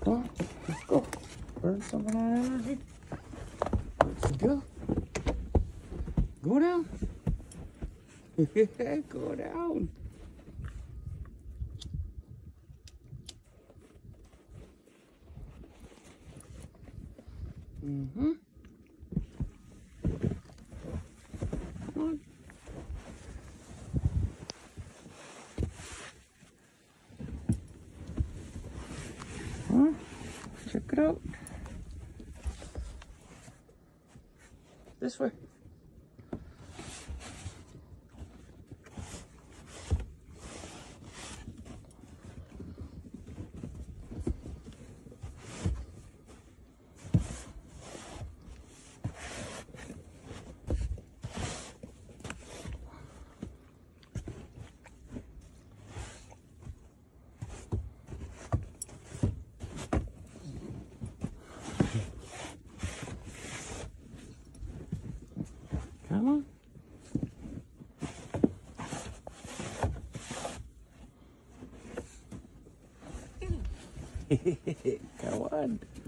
Come on, let's go. Burn some of that energy. Let's go. Go down. Go down. Mm-hmm. Come on. Huh? Check it out. This way. Come on. Come on.